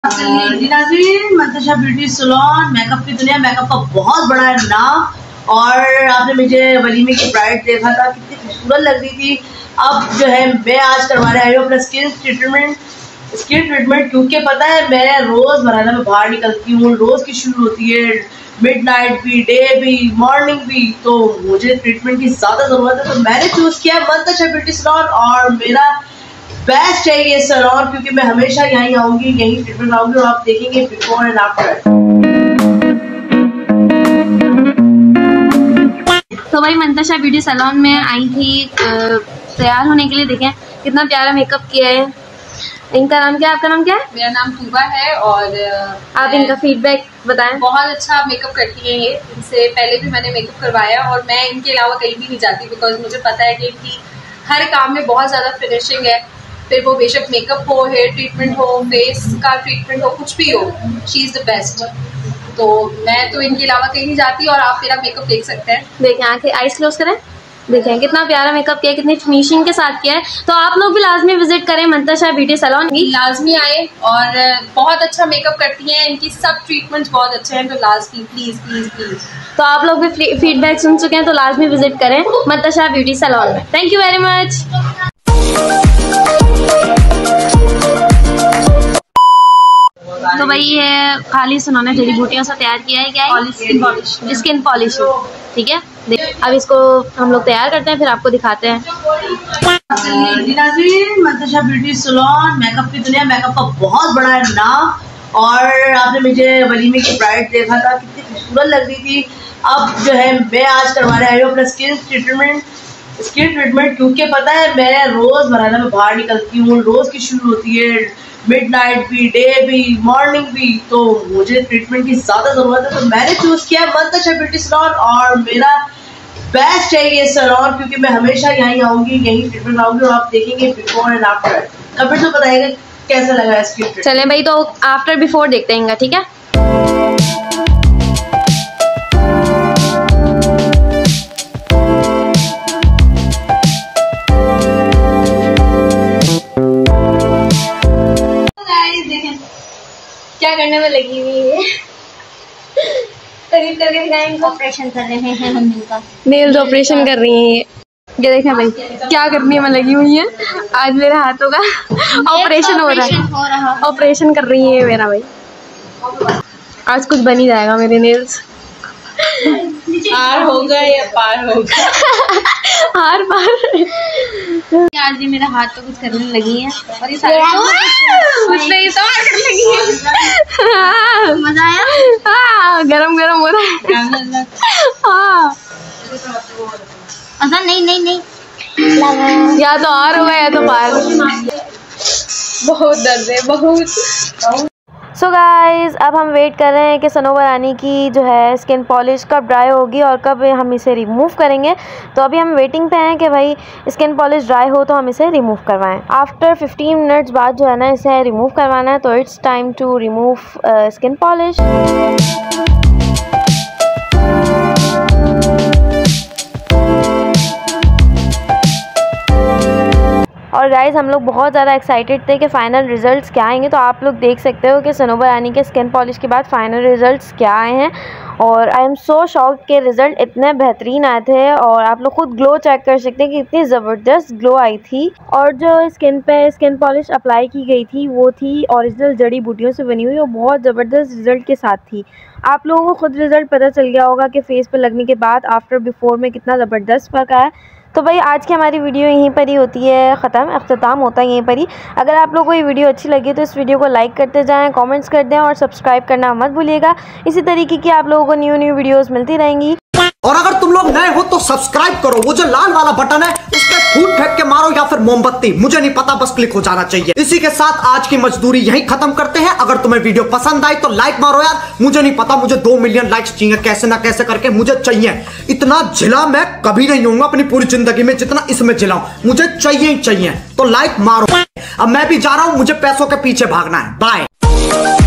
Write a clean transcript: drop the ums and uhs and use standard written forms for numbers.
नाज़रीन, Mantasha beauty salon makeup की दुनिया, मेकअप का बहुत बड़ा नाम। और आपने मुझे वलीमे की ब्राइड देखा था, कितनी खूबसूरत लग रही थी। अब जो है मैं आज करवाने आई हूँ अपना स्किन ट्रीटमेंट, क्योंकि पता है मैं रोज मराना में बाहर निकलती हूँ, रोज की शुरू होती है, मिडनाइट भी, डे भी, मॉर्निंग भी, तो मुझे ट्रीटमेंट की ज्यादा जरूरत है। तो मैंने चूज किया मंतशा ब्यूटी सैलून और मेरा बेस्ट है ये सैलून, क्योंकि मैं हमेशा यहीं आऊंगी, यहीं ट्रीटमेंट आऊंगी और आप देखेंगे बिफोर एंड आफ्टर। तो भाई मंतशा ब्यूटी सैलून में आई थी तैयार होने के लिए। देखें कितना प्यारा मेकअप किया है। इनका नाम क्या है? आपका नाम क्या है? मेरा नाम तूबा है और आप इनका फीडबैक बताएं। बहुत अच्छा मेकअप करती हैं ये। इनसे पहले भी मैंने मेकअप करवाया और मैं इनके अलावा कहीं भी नहीं जाती, बिकॉज मुझे पता है कि इनकी हर काम में बहुत ज्यादा फिनिशिंग है। फिर वो बेशक मेकअप हो, हेयर ट्रीटमेंट हो, फेस का ट्रीटमेंट हो, कुछ भी हो, शी इज द बेस्ट। तो मैं तो इनके अलावा कहीं नहीं जाती और आप मेरा मेकअप देख सकते हैं। देखें, आंखें आइज क्लोज करें, देखें कितना प्यारा मेकअप किया है, कितनी फिनिशिंग के साथ किया है। तो आप लोग भी लाजमी विजिट करें मंतशा ब्यूटी सैलून, लाजमी आए। और बहुत अच्छा मेकअप करती हैं, इनकी सब ट्रीटमेंट्स बहुत अच्छे हैं, तो लाजमी प्लीज प्लीज प्लीज। तो आप लोग भी फीडबैक सुन चुके हैं, तो लाजमी विजिट करें मंतशा ब्यूटी सैलून में। Thank you very much. तो भाई ये खाली उन्होंने जड़ी बूटियों से तैयार किया है। क्या है? Skin polish. ठीक है, अब इसको हम लोग तैयार करते हैं, फिर आपको दिखाते हैं। नाज़रीन, मंतशा ब्यूटी सैलून मेकअप की दुनिया, मेकअप का बहुत बड़ा नाम। और आपने मुझे वलीमे की ब्राइड देखा था, कितनी खूबसूरत लग रही थी। अब जो है मैं आज करवाने आई हूँ अपना स्किन ट्रीटमेंट, क्योंकि पता है मैं रोज मराना में बाहर निकलती हूँ, रोज की शुरू होती है, मिडनाइट भी, डे भी, मॉर्निंग भी, तो मुझे ट्रीटमेंट की ज्यादा जरूरत है। तो मैंने चूज किया मंतशा ब्यूटी सैलून और मेरा बेस्ट है ये सैलून, क्योंकि मैं हमेशा यहीं आऊंगी, यहीं ट्रीटमेंट आऊंगी और आप देखेंगे बिफोर एंड आफ्टर। कमेंट में बताइएगा कैसा लगा इसकी। चलें भाई, तो आफ्टर बिफोर देखते हैं, ठीक है। क्या करने में लगी हुई है? करीब करके दिखाएंगे। ऑपरेशन कर रहे हैं हम इनका, नेल्स ऑपरेशन कर रही हैं ये देखें भाई क्या करने में लगी हुई है। आज मेरे हाथों का ऑपरेशन हो रहा है, ऑपरेशन कर रही है मेरा भाई। आज कुछ बन ही जाएगा मेरे नेल्स। पार होगा या पार होगा? हार पार। आज भी मेरा हाथ तो कुछ करने लगी है और ये सारे कुछ नहीं सवार करने लगी है। मजा आया? हाँ, गरम गरम हो रहा है। हाँ, नहीं या तो और होगा या तो पार। बहुत दर्द है, बहुत। सो गाइज, अब हम वेट कर रहे हैं कि सनोवर रानी की जो है स्किन पॉलिश कब ड्राई होगी और कब हम इसे रिमूव करेंगे। तो अभी हम वेटिंग पे हैं कि भाई स्किन पॉलिश ड्राई हो तो हम इसे रिमूव करवाएं। आफ्टर 15 मिनट्स बाद जो है ना इसे रिमूव करवाना है। तो it's time to remove skin polish. और गाइज़ हम लोग बहुत ज़्यादा एक्साइटेड थे कि फ़ाइनल रिज़ल्ट्स क्या आएंगे। तो आप लोग देख सकते हो कि सनोवर रानी के स्किन पॉलिश के बाद फ़ाइनल रिज़ल्ट्स क्या आए हैं। और आई एम सो शॉक्ड के रिज़ल्ट इतने बेहतरीन आए थे। और आप लोग खुद ग्लो चेक कर सकते हैं कि इतनी ज़बरदस्त ग्लो आई थी। और जो स्किन पे स्किन पॉलिश अप्लाई की गई थी वो थी ओरिजिनल जड़ी बूटियों से बनी हुई और बहुत ज़बरदस्त रिज़ल्ट के साथ थी। आप लोगों को खुद रिज़ल्ट पता चल गया होगा कि फेस पे लगने के बाद आफ्टर बिफोर में कितना ज़बरदस्त फ़र्क आया। तो भाई आज की हमारी वीडियो यहीं पर ही होती है ख़त्म, अख्ताम होता है यहीं पर ही। अगर आप लोगों को ये वीडियो अच्छी लगी तो इस वीडियो को लाइक करते जाएं, कमेंट्स कर दें और सब्सक्राइब करना मत भूलिएगा। इसी तरीके की आप लोगों को न्यू वीडियोस मिलती रहेंगी। और अगर तुम लोग नए हो तो सब्सक्राइब करो, वो जो लाल वाला बटन है उस पर फूट फेंक के मारो या फिर मोमबत्ती, मुझे नहीं पता, बस क्लिक हो जाना चाहिए। इसी के साथ आज की मजदूरी यहीं खत्म करते हैं। अगर तुम्हें वीडियो पसंद आई तो लाइक मारो यार, मुझे नहीं पता, मुझे 2 मिलियन लाइक्स चाहिए, कैसे ना कैसे करके मुझे चाहिए। इतना झिला मैं कभी नहीं होऊंगा अपनी पूरी जिंदगी में जितना इसमें झिला हूं, मुझे चाहिए ही चाहिए। तो लाइक मारो। अब मैं भी जा रहा हूं, मुझे पैसों के पीछे भागना है। बाय।